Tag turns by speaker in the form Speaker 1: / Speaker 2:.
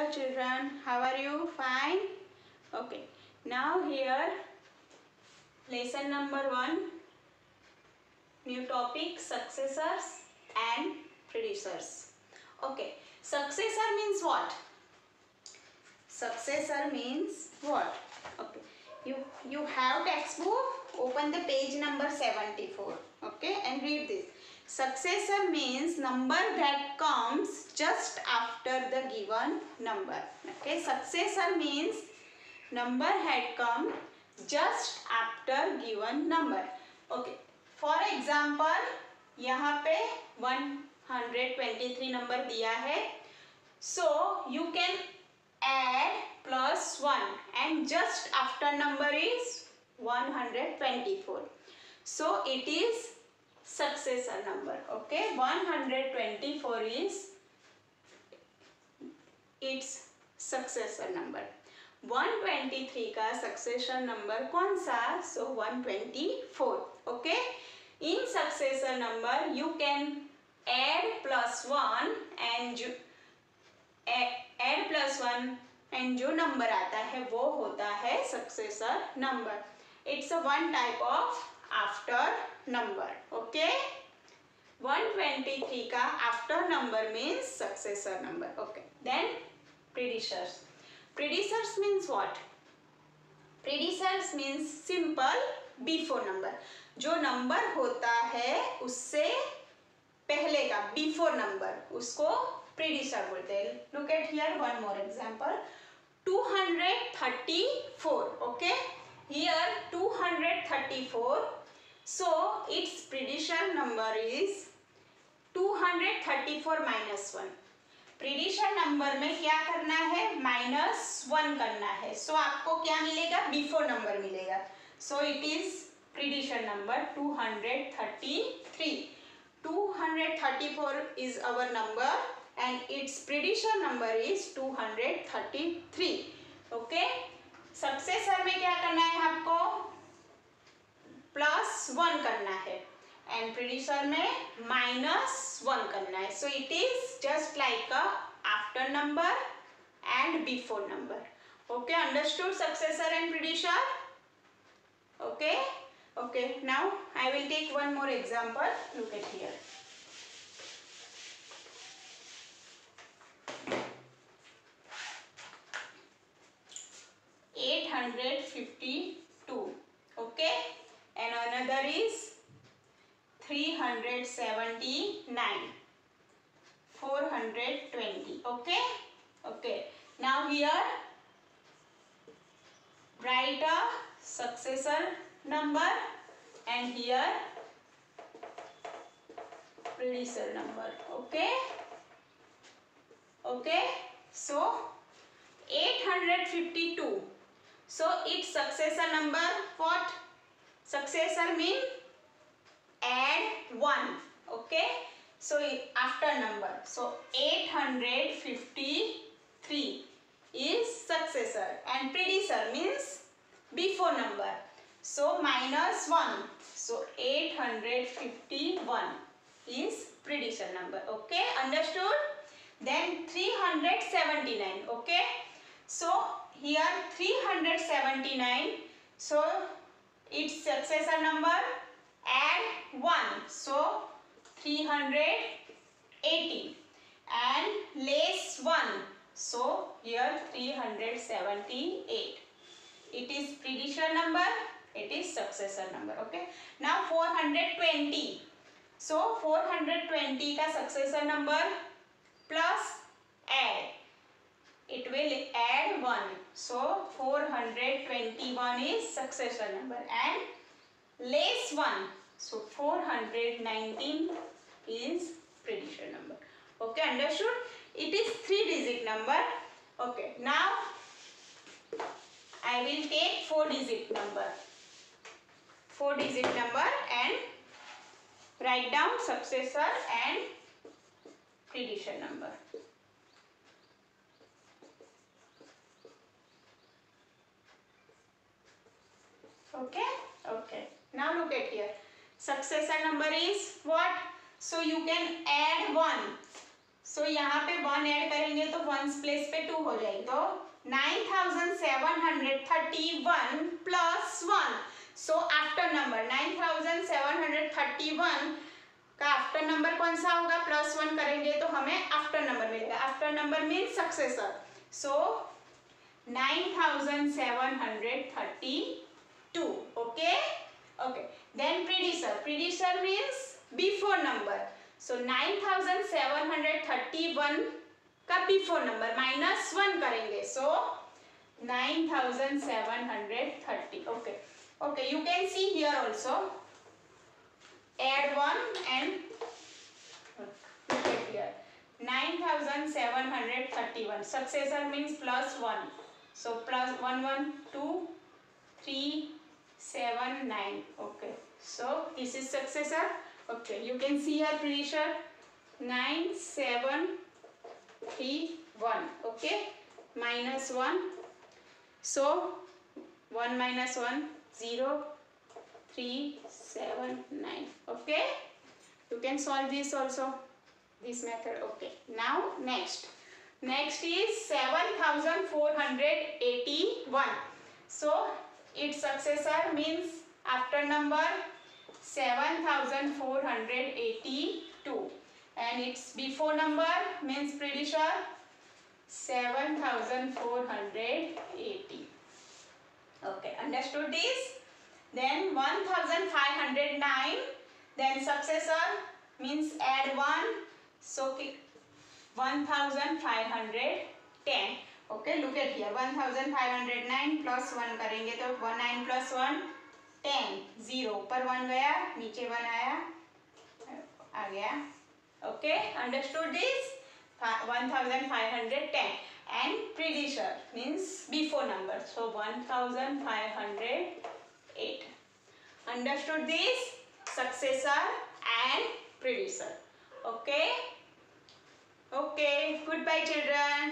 Speaker 1: children, how are you? Fine? Okay. Now here lesson number 1, new topic, successors and predecessors. Okay. Successor means what? Successor means what? Okay. You have textbook, open the page number 74. Okay, and read this. Successor means number that comes just after the given number. Okay, successor means number had come just after given number. Okay, for example, यहाँ पे 123 number दिया है. So you can add plus 1 and just after number is 124. So it is successor number. Okay, 124 is its successor number. 123 का successor number कौन सा? So 124. Okay, in successor number you can add plus 1 and add plus 1 and जो number आता है वो होता है successor number. It's a one type of after number. Okay, 123 का after number means successor number. Okay, then predecessors. Predecessors means what? Predecessors means simple before number. जो number होता है उससे पहले का before number उसको predecessor बोलते हैं. Look at here one more example. 234. Okay, here 234. So its predecessor number is 234 minus 1. predecessor number में क्या करना है? -1 करना है. So आपको क्या मिलेगा? before number मिलेगा. So it is predecessor number 233. 234 is our number and its predecessor number is 233. Okay, successor में क्या करना है आपको? +1 करना है and predecessor में -1 करना है. So it is just like a after number and before number. Okay, understood successor and predecessor? Okay, okay. Now I will take one more example. Look at here. $852. Okay, and another is 379. 420. Okay, okay. Now here write a successor number and here predecessor number. Okay, okay. So 852. So its successor number what? Successor mean add 1. Okay, so after number. So 853 is successor and predecessor means before number. So -1. So 851 is predecessor number. Okay, understood? Then 379. Okay, so here 379. So its successor number add 1. So 380 and less 1. So here 378. It is predecessor number. It is successor number. Okay. Now 420. So 420 का successor number plus add. It will add 1. So 421 is successor number and less 1. So 419 is predecessor number. Okay, understood? It is 3-digit number. Okay, now I will take 4-digit number. 4-digit number and write down successor and predecessor number. Okay, okay. Now look at here. Successor number is what? So you can add 1. सो यहाँ पे 1 add करेंगे तो 1 place पे 2 हो जाएगी, तो 9731 plus 1. So after number 9731 का after number कौन सा होगा, प्लस 1 करेंगे तो हमें आफ्टर नंबर मिलेगा. After number means successor. So 9732. Okay. Okay. Then predecessor means before number. So 9731 का before number minus 1 करेंगे. So 9730. Okay. Okay. You can see here also. Add 1 and look at here. 9731. Successor means plus 1. So plus 1 1 2 3 7 9. Okay. So this is successor. Okay. You can see here predecessor 9 7 3 1. Okay. Minus 1. So 1 minus 1 0 3 7 9. Okay. You can solve this also. This method. Okay. Now next is 7481. So its successor means after number 7482 and its before number means predecessor 7480. Okay, understood this? Then 1509, then successor means add 1, so 1510. Okay, look at here. 1509 plus 1 करेंगे तो 9 plus 1 10. 0 ऊपर 1 गया, नीचे 1 आया, आ गया. Okay, understood this? 1510 and predecessor means before number. So 1508. Understood this? Successor and predecessor. Okay. Okay. Goodbye, children.